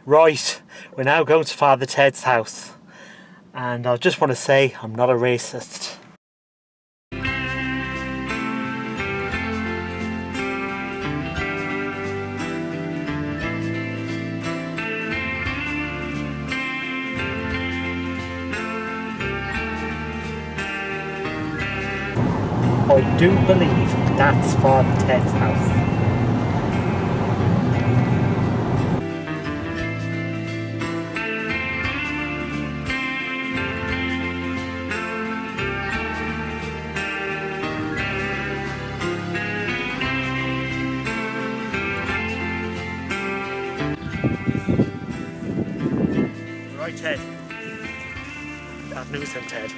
Right, we're now going to Father Ted's house. And I just want to say, I'm not a racist. I do believe that's Father Ted's house. Right, Ted. Bad news then, Ted.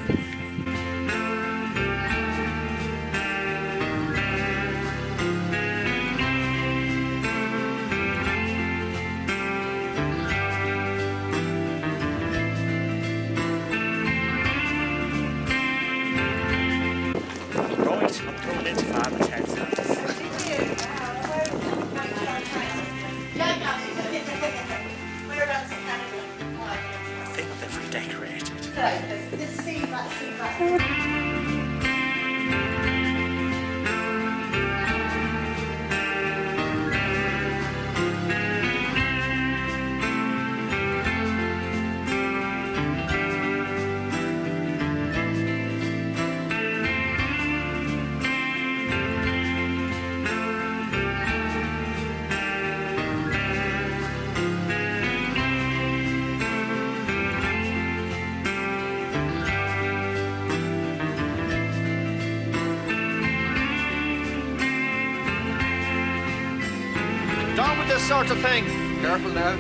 Right, I'm coming into Father Ted's house. I think they've redecorated. Down with this sort of thing. Careful now.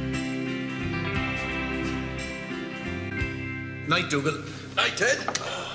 Night, Dougal. Night, Ted.